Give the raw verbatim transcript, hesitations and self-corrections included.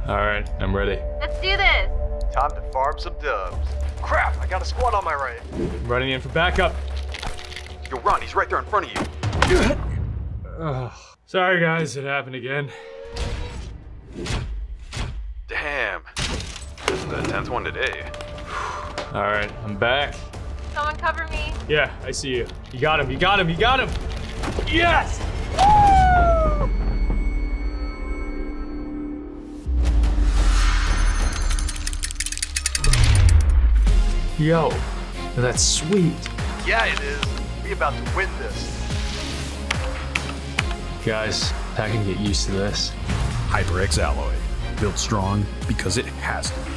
All right, I'm ready. Let's do this. Time to farm some dubs. Crap, I got a squad on my right. I'm running in for backup. Yo, Ron, he's right there in front of you. Ugh. Sorry guys, it happened again. Damn. This is the tenth one today. All right, I'm back. Someone cover me. Yeah, I see you. You got him, you got him, you got him! Yes! Woo! Yo, that's sweet. Yeah, it is. We about to win this. Guys, I can get used to this. HyperX Alloy. Built strong because it has to be.